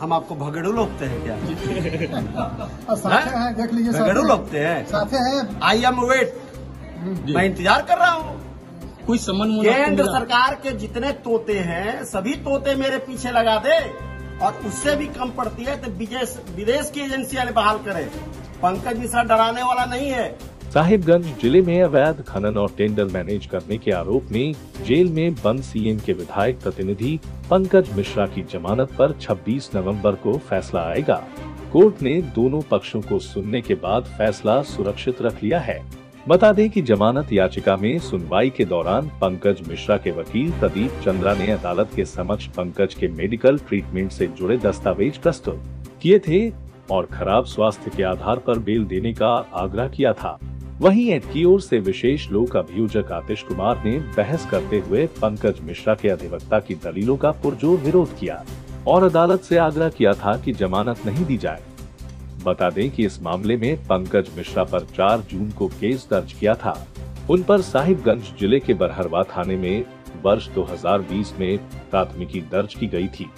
हम आपको भगड़ू लोगते हैं क्या? साथे हैं, देख लीजिए, भगड़ू लोगते हैं, साथे हैं। आई एम वेट, मैं इंतजार कर रहा हूँ। कोई समन केंद्र सरकार के जितने तोते हैं सभी तोते मेरे पीछे लगा दे, और उससे भी कम पड़ती है तो विदेश की एजेंसियां बहाल करे। पंकज मिश्रा डराने वाला नहीं है। साहिबगंज जिले में अवैध खनन और टेंडर मैनेज करने के आरोप में जेल में बंद सीएम के विधायक प्रतिनिधि पंकज मिश्रा की जमानत पर 26 नवंबर को फैसला आएगा। कोर्ट ने दोनों पक्षों को सुनने के बाद फैसला सुरक्षित रख लिया है। बता दें कि जमानत याचिका में सुनवाई के दौरान पंकज मिश्रा के वकील प्रदीप चंद्रा ने अदालत के समक्ष पंकज के मेडिकल ट्रीटमेंट से जुड़े दस्तावेज प्रस्तुत किए थे और खराब स्वास्थ्य के आधार पर बेल देने का आग्रह किया था। वहीं एड की ओर से विशेष लोक अभियोजक आतिश कुमार ने बहस करते हुए पंकज मिश्रा के अधिवक्ता की दलीलों का पुरजोर विरोध किया और अदालत से आग्रह किया था कि जमानत नहीं दी जाए। बता दें कि इस मामले में पंकज मिश्रा पर 4 जून को केस दर्ज किया था। उन पर साहिबगंज जिले के बरहरवा थाने में वर्ष 2020 में प्राथमिकी दर्ज की गई थी।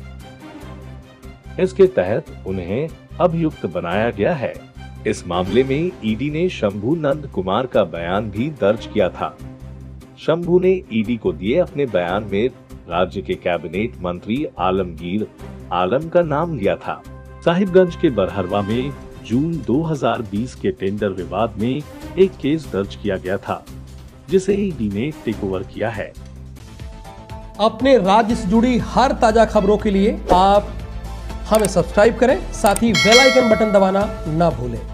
इसके तहत उन्हें अभियुक्त बनाया गया है। इस मामले में ईडी ने शंभू नंद कुमार का बयान भी दर्ज किया था। शंभू ने ईडी को दिए अपने बयान में राज्य के कैबिनेट मंत्री आलमगीर आलम का नाम लिया था। साहिबगंज के बरहरवा में जून 2020 के टेंडर विवाद में एक केस दर्ज किया गया था, जिसे ईडी ने टेक ओवर किया है। अपने राज्य से जुड़ी हर ताजा खबरों के लिए आप हमें सब्सक्राइब करें, साथ ही बेल आइकन बटन दबाना ना भूलें।